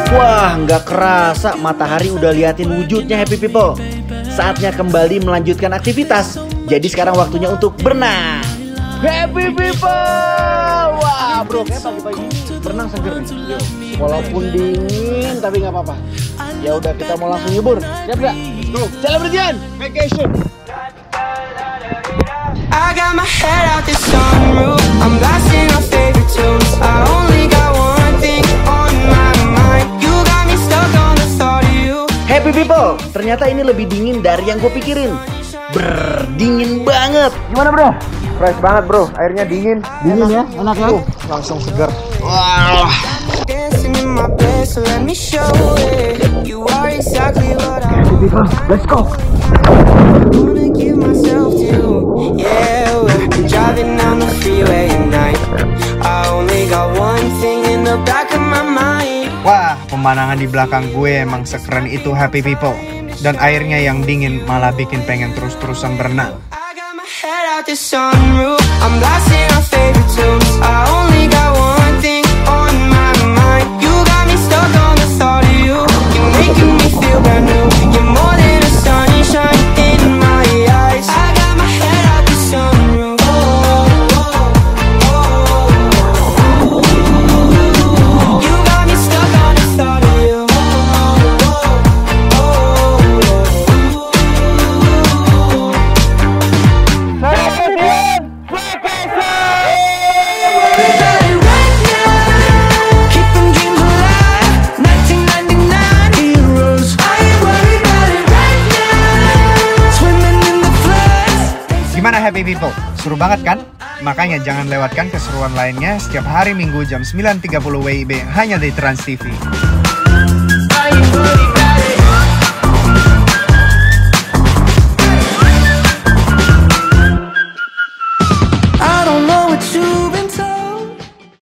Wah, nggak kerasa matahari udah liatin wujudnya Happy People. Saatnya kembali melanjutkan aktivitas. Jadi sekarang waktunya untuk berenang. Happy People! Wah bro, kayak pagi-pagi berenang seger nih. Walaupun dingin tapi nggak apa-apa. Ya udah, kita mau langsung nyebur. Siap nggak? Let's go. Celebrity vacation. I got my head out the sunroof. I'm blasting our favorite tunes. I only got one thing on my mind. You got me stuck on the thought of you. Happy People, ternyata ini lebih dingin dari yang gue pikirin. Dingin banget. Gimana bro? Fresh banget bro, airnya dingin. Dingin ya, enak ya? Langsung segar. Wah. Dancing in my bed, so let me show it. You are exactly what I Let's go. wanna give myself to. Yeah, we're driving down the freeway at night. I only got one thing in the back of my mind. Wah, pemandangan di belakang gue emang sekeren itu Happy People. Dan airnya yang dingin malah bikin pengen terus-terusan berenang. I got my head out the sunroof. I'm blasting our favorite tunes. I only got one thing on my mind. You got me stuck on the thought of you. You're making me feel brand new. You're more than a sunshine in my eyes. I got my head out the sunroof. You got me stuck on the thought of you. Gimana Happy People? Seru banget kan? Makanya jangan lewatkan keseruan lainnya setiap hari Minggu jam 9.30 WIB hanya di Trans TV.